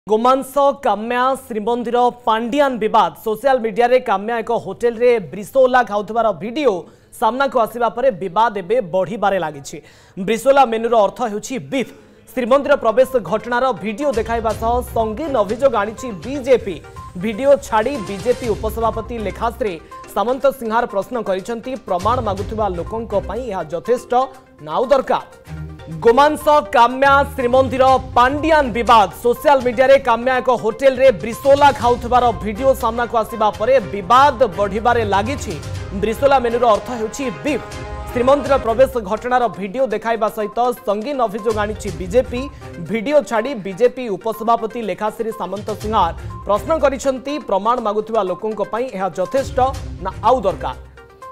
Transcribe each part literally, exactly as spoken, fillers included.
गोमांस काम्या श्रीमंदिर पांडियान विवाद social media रे काम्या एक होटेल रे ब्रिसोला खाउथबार वीडियो सामना को आसिबा परे विवाद एबे बढ़िबारे लागिछि। ब्रिसोला मेनुर अर्थ हेउछि बीफ। श्रीमंदिर प्रवेश घटनार वीडियो देखाइबा सह संगीन अभियोग आनिछि बीजेपी। वीडियो छाड़ी बीजेपी उपसभापति लेखाश्री सामंत सिंहार प्रश्न करिसेंती प्रमाण मागुथिबा लोकंक पई या यथेष्ट नाउ दरकार। गोमांस काम्या श्रीमंदिर पांडियान विवाद सोशल मीडिया रे काम्या एक होटेल रे ब्रिसोला खाउथबार वीडियो सामना को आसिबा परे विवाद बढ़िबारे लागिछि। ब्रिसोला मेनुर अर्थ हेउछि बीफ। श्रीमंदिर प्रवेश घटनार वीडियो देखाइबा सहित संगीन अभियोग आनिछि बीजेपी। वीडियो छाड़ी बीजेपी उपसभापति लेखाश्री सामंत सिंहार प्रश्न करिसेंती प्रमाण मागुथिबा लोकंक पई एहा यथेष्ट ना आउ दरकार।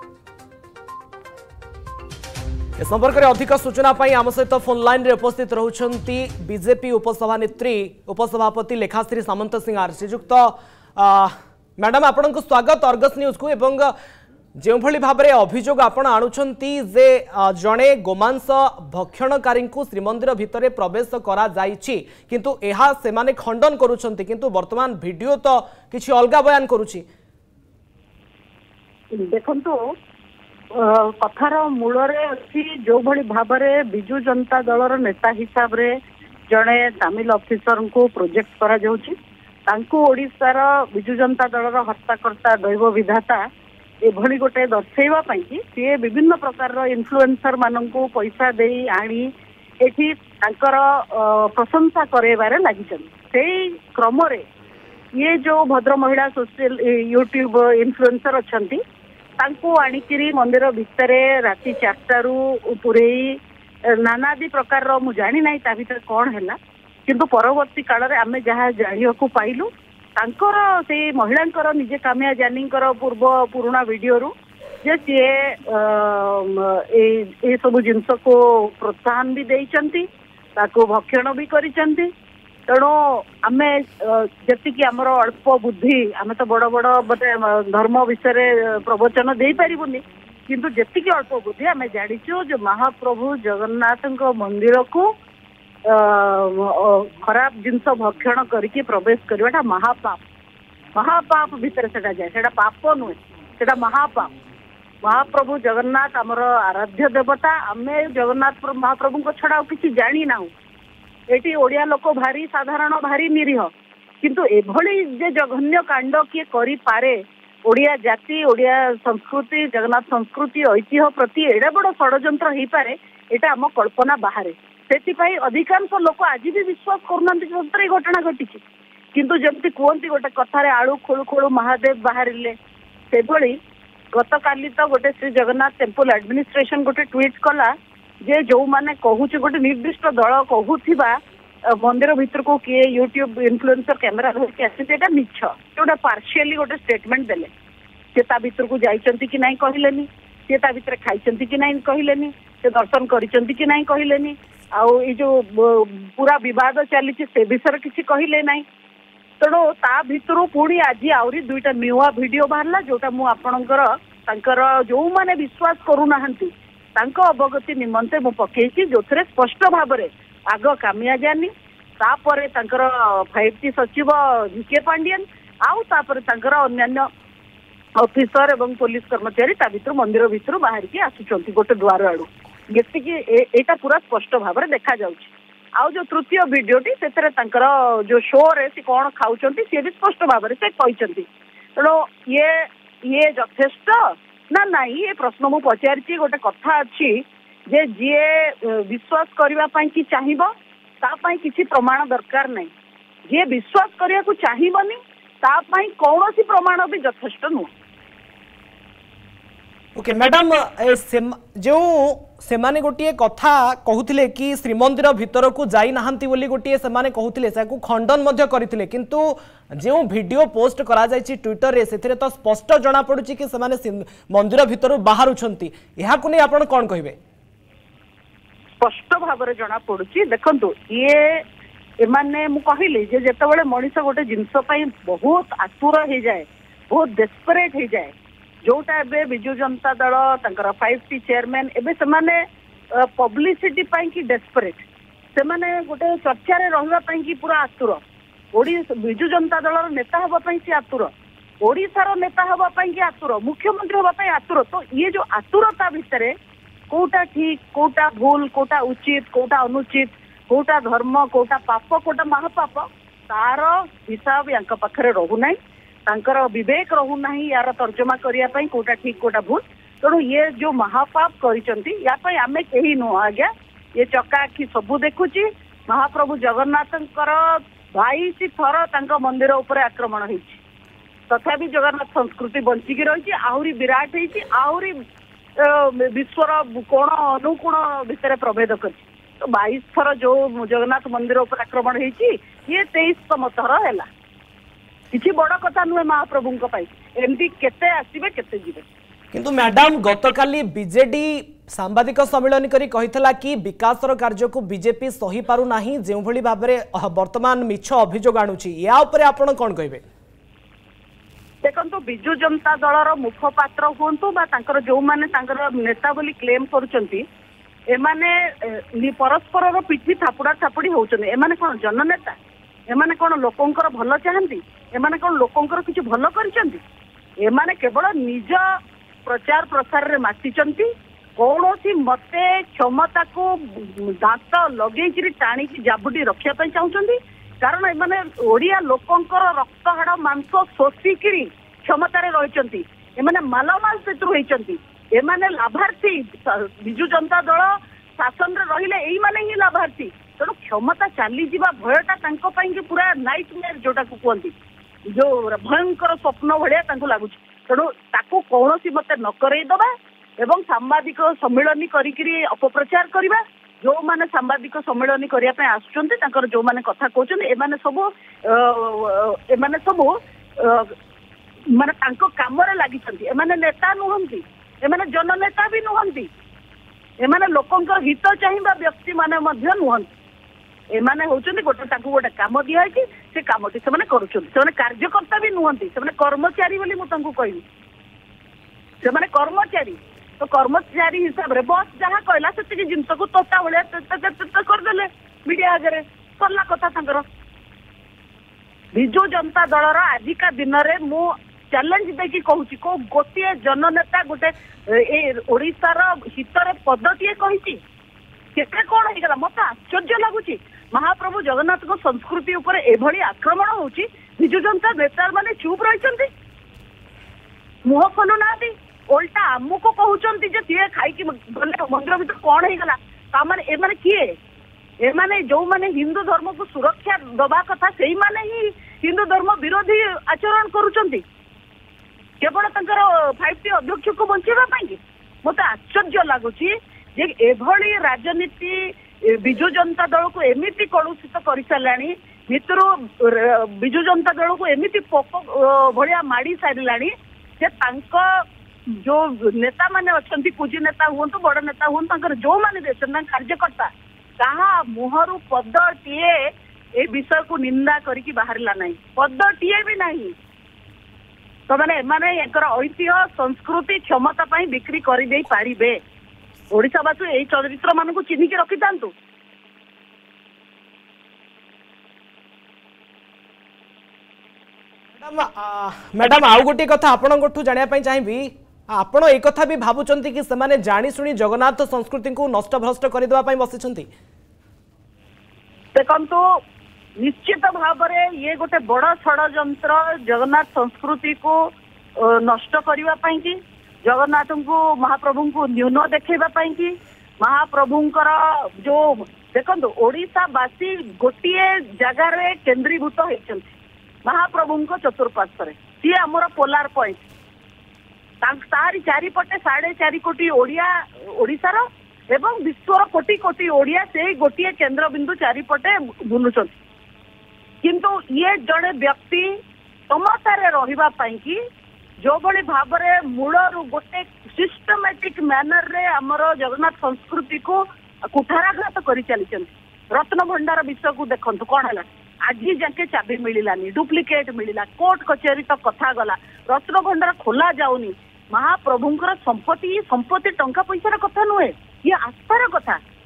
ए संपर्क में अधिक सूचना पाई आम सहित फोन लाइन रे उपस्थित रहउछंती बीजेपी उपसभानेत्री उपसभापति लेखाश्री सामंत सिंहार। श्रीजुक्त मैडम आपन को स्वागत अर्गस न्यूज को। एवं जो भली भाव में अभियोग आपण आणुछंती जे जणे गोमांस भक्षणकारी को श्रीमंदिर भितरे प्रवेश करा जाइछि किंतु एहा से माने खंडन करूछंती किंतु वर्तमान वीडियो तो किछि अलगा बयान करूछि। देखंतु कथार मूल अच्छी जो भली भाव में बिजु जनता दलर नेता हिसाब रे जड़े तमिल ऑफिसर को प्रोजेक्ट करा जाउछि। तांको ओडिशार बिजु जनता दलर हत्याकर्ता दैव विधाता एभली गोटे दर्शेवा पई कि सी विभिन्न प्रकार इन्फ्लुएंसर माननकु पैसा देई आनी एठी तांकर प्रशंसा करेबारे लागिछन। सेही क्रम रे ये जो भद्र महिला सोशल यूट्यूब इन्फ्लुएंसर अछंती तांको आनिकिरी मंदिर भितरे राति चारटारू पुरेई नानादी प्रकार मु जानी नाही ता भितर कौन हैला किंतु परवर्ती काल रे आमे जहा जानियको पाइलु तांकर से महिलांकर निजे काम्या जानींकर पूर्व पुराना वीडियो रु जे सी ए सब जिनस को प्रोत्साहन भी देइचंती ताको भक्षण भी करिचंती। तेणु आमे जति आमर अल्प बुद्धि आमे तो बड़ बड़ गोटे धर्म विषय प्रवचन दे पारिबुनी किंतु जति अल्प बुद्धि आमे जानिचु जो महाप्रभु जगन्नाथ मंदिर को खराब जिनस भक्षण करके प्रवेश करवाटा महापाप। महापाप भितर सेटा जाए सेटा पाप नुहे सेटा महापाप। महाप्रभु जगन्नाथ आमर आराध्य देवता आमे जगन्नाथ महाप्रभु को छड़ा किसी जानी ना एटी ओडिया लोक भारी साधारण भारी निरीह किंतु एभली जे जघन्य कांड किए करि पारे ओडिया जाति ओडिया संस्कृति जगन्नाथ संस्कृति ऐतिह्य प्रति एडा बड़ षड्यंत्र हो पारे एटा आम कल्पना बाहर। से अधिकांश लोक आज भी विश्वास कर घटना घटी किंतु जमती कहती गोटे कथार आलू खोलू खोलू महादेव बाहर से गत काली तो गोटे श्री जगन्नाथ टेम्पल एडमिनिस्ट्रेशन गोटे ट्वीट कला जे जो माने कहूचे गोटे निर्दिष्ट दल कहूथिबा मंदिर भीतर को किए यूट्यूब इन्फ्लुएंसर कैमेरा धरके आसी एटा मिछ गोटे पार्शियली गोटे स्टेटमेंट देले से ता भीतर को जाइचंती कि नहीं कहलेनी से ता भीतर खाइचंती कि नहीं कहलेनी से दर्शन करिचंती कि नहीं कहलेनी आउ ये जो पूरा विवाद चली से विषय किसी कहले नहीं। तेणु ता भितर पुणी आज आहरी दुईटा नुआ वीडियो बाहरला जोटा मु आपणकर तांकर जो माने विश्वास करूना तांको अवगति निमंते मु पकेछि जो थरे स्पष्ट भाव में आग काम्या जानी तापर तांकर फाइव टी सचिव जीके पांडियन आउ तापर तांकर अन्यान्य ऑफिसर एवं पुलिस कर्मचारी ता भितर मंदिर भितर बाहर के आसुचंती गोटे द्वार आड़ू एटा पूरा स्पष्ट भाव में देखा जाउछि। आउ जो तृतीय वीडियोटी से तांकर जो शो रे से कौन खाउचंती से भी स्पष्ट भाव में से कहचंती। तेणु ये ये यथेष्ट ना नहीं ये प्रश्न मु पचारि गोटे कथा अच्छी जे जी विश्वास करने कि चाहिए तापाई किसी प्रमाण दरकार नहीं जे विश्वास करने को चाहिए तापाई कौन सी प्रमाण भी यथेष्ट नुह। ओके मैडम जो से माने गोटे कथा कहूथिले कि श्रीमंदिर भीतर को जाई नाहंती बोली गोटे से माने कहूथिले से खंडन मध्य करथिले किंतु जो वीडियो पोस्ट करा जायछि ट्विटर रे सेथिरे तो स्पष्ट जना पडुछि कि से माने मंदिर भीतर बाहर उछंती एहा को नै आपण कोन कहिबे। स्पष्ट भाव में जना पडुछि देखंतु ये एमाने मु कहिली जे जेतेबेले मनीष गोटे जिंस पई बहुत आतुर हो जाए बहुत डेस्परेट हो जाए जोटा एबे बिजु जनता दल तांकर फाइव टी चेयरमैन एबे समाने पब्लिसिटी पाई कि डेस्परेट से माने गोटे चर्चा रे रहबा पाई कि पूरा आतुर विजु जनता दल नेता हवाई सी आतुर, ओडिशार नेता हवाई कि आतुर, मुख्यमंत्री हवाई आतुर। तो ये जो आतुरता भितर कोटा ठीक कोटा भूल कोटा उचित कोटा अनुचित कोटा धर्म कोटा पाप कोटा महापाप तार हिसाब या पाखे रोना तांकर विवेक रोना यार तर्जमा करने कोटा ठीक कोटा भूल। तेणु ये जो महापाप कर आम कहीं नुह आज्ञा ये चकाखी सबू देखुची। महाप्रभु जगन्नाथंकर बाईस थर तांका मंदिर उपर आक्रमण होती तथापि जगन्नाथ संस्कृति बंचिकी रही आहरी विराट होती आहरी विश्वर कोण अनुकोण भितर प्रभेद कर तो बाईस थर जो जगन्नाथ मंदिर उपर आक्रमण होती ये तेईसतम थर है किसी बड़ कथा नुहे महाप्रभु एमती केते आसबे केते जीवे। किंतु मैडम गतकाली बीजेडी सांबादिक सम्मेलन करी कहितला कि विकासर कार्य को बीजेपी सही पारु नाही जेउ भली भाबरे वर्तमान मिछ अभियोग आणुची या उपरे आपण कोन कहबे? देखो विजु जनता दलर मुखपात्र हुंतु बा तांकर जो माने तांकर नेता बोली क्लेम करूचंती एमाने परस्पर पिठी थापुड़ा थापुड़ी होउचने एमाने कोन जननेता एमाने कोन लोकंकर भल चाहंती एमाने कोन लोकंकर किछ भल करिसंती एमाने केवल निज प्रचार प्रसार रे मातिचंती कौन सी मते क्षमता को दांत लगे टाणी जाबुटी रखा चाहते कारण एमाने ओडिया लोकंकर रक्त हाड़ मांस शोषिकी क्षमता रही एमाने मालामाल सेतु होती एमाने लाभार्थी विजु जनता दल शासन रहिले एई माने ही लाभार्थी तेणु क्षमता चली जावा भयटा पूरा नाइटमेयर जोटा को कहती जो भयंकर स्वप्न भाया लगुच तेणु ताकू कौन सी मते न करईदबा एवं सांबादिक सम्मिलन करी अपप्रचार करवा जो माने सांबादिक सम्मिलन करने आसुचंती जो माने कथा कहते एमाने सब एमाने सब माने तांको कामरे लागिचंती एमाने नेता नुहंती एमाने जननेता भी नुहंती एमाने लोकंकर हित चाहिबा व्यक्ति माने मध्य नुहंती एमाने होचंती गोटे ताकू गोटे काम दिया है से कामटी से माने करूचंती से माने कार्यकर्ता भी नुहंती से माने कर्मचारी बोली मु तांको कहबी से माने कर्मचारी तो कर्मचारी हिसाब रे बस जहाँ कहला से जिनस को तोता भाया करदे मीडिया आगे सरला कथा तांकर विजु जनता दलर आजिका दिन में मु चैलेंज देकी कहूची को गोटे जननेता गोटे ओडिशार हितर पदटीए कही केते कौन होगा मत आश्चर्य लगुच महाप्रभु जगन्नाथ को संस्कृति उपर एभली आक्रमण होची विजु जनता नेता माने चुप रही मुह खोलु ना ओल्टा आमको कहते जे सी खाई मंदिर भर कौन होगा ताने एमाने किए एमाने जो माने हिंदू धर्म को सुरक्षा दबा कथा से माने ही हिंदू धर्म विरोधी आचरण करुचंती केवल तंकर फाइव टी अध्यक्ष को बचाई मत आश्चर्य लगुच एभली राजनीति विजु जनता दल को एमती कलुषित कर सारे भितर विजु जनता दल को एमती पोक भाया माड़ी सारे जो नेता माने अच्छी पूजी नेता हूँ बड़ नेता हूँ जो माने कार्यकर्ता कहा मुहरु पद टीए ए विषय को निंदा करके बाहरला नहीं पद टीए भी नहीं तो मैंने माने ऐतिह्य संस्कृति क्षमता पाई बिक्री कर दे पारिबे ओडिशावासी यही चरित्र मान को चिन्हिक रखि थांतु। मैडम आउ गोटे कथा आपठू जानापी चाहिए आपण एक कथा भी भावुंट कि से जानी शुणी जगन्नाथ संस्कृति को नष्ट भ्रष्ट करदेवाई बसी देखो निश्चित भाव में ये गोटे बड़ षड्यंत्र जगन्नाथ संस्कृति को नष्ट करने की जगन्नाथ को महाप्रभु को न्यून देखवाई कि महाप्रभुंकर जो देखो ओडिशावासी गोटे जगार केन्द्रीभूत होती महाप्रभु चतुर्पार्श्व सी आमर पोलार पॉइंट तारी चारिपटे साढ़े चार कोटी ओडिया ओडिशार एवं विश्वर कोटी कोटी ओडिया से गोटे केन्द्र बिंदु चारिपटे बुलुचंती किंतु ये जड़े व्यक्ति क्षमतार रही कि जो भली भाव में मूलरू गोटे सिस्टमेटिक मैनर रे आमर जगन्नाथ संस्कृति को कुठाराघात कर चली रत्न भंडार विषय को देखो कौन है आज जाके चाबी मिलानी डुप्लिकेट मिलला कोर्ट कचेरी तक कथा गला रत्न भंडार खोला जाऊनी महाप्रभुंकर संपत्ति संपत्ति टंका पैसार कथा नुहे ये आस्थार कथा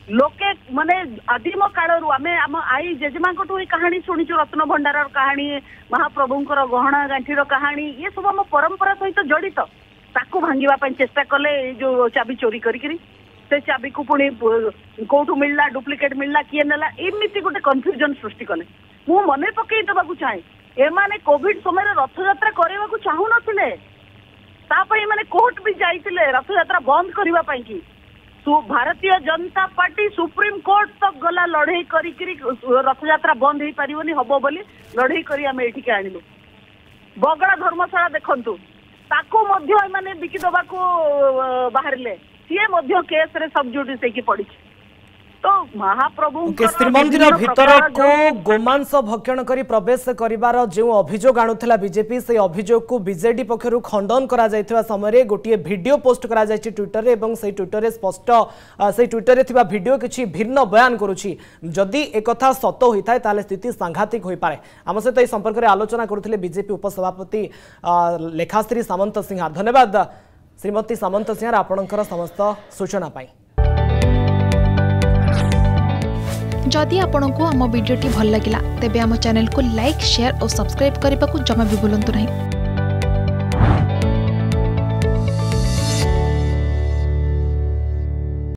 लोके माने आदिम कालरू आमे आम आई जेजेमा ही कहानी शुणीचु रत्न भंडार कहानी महाप्रभुंकर गहना गांठीर कहानी ये सब आम परंपरा सहित जड़ित ताकू भांगिबा चेष्टा कले जो चाबी चोरी करी से चाबी को पुणी कोठू मिलला डुप्लिकेट मिलला किए नेला एमती गोटे कन्फ्यूजन सृष्टि कले मु मने पकई देबाकू चाहे एमाने कोविड समय रथ यात्रा करबा को चाहू नथिले तापई माने कोर्ट भी जाइतिले रथ यात्रा बंद करबा पई की Bharatiya Janata party supreme court तक गला लड़ाई करी रथ यात्रा बंद हो पारिबनी हबो बोली लड़ाई करी आमे एठी के आनिलु बगड़ा धर्मशाला देखंतु ताको मध्य माने बिकी दबा को बाहरले सीए मध्य केस रे सब जुडिस की पड़ी तो महाप्रभु श्रीमंदिर भीतर को गोमांस भक्षण करी प्रवेश करिवार जो अभियोग आणुला बीजेपी से अभियोग को बीजेडी पक्षरु खंडन करा जायथिबा समय गोटे वीडियो पोस्ट करा जायछि ट्विटर रे एवं से ट्विटर रे स्पष्ट से ट्विटर रे थिबा वीडियो किछि भिन्न बयान करूछि जदि एकथा सत होइथाय ताले स्थिति सांघातिक होई पारे हम सहित ए संपर्क रे आलोचना करुथिले बीजेपी उपसभापति लेखाश्री सामंत सिंह धन्यवाद श्रीमती सामंत सिंह आपणकर समस्त सूचना पाई जदि आपंक आम भिडी भल लगा तेब आम चैनल को लाइक शेयर और सब्सक्राइब करने को जमा भी भूलु नहीं।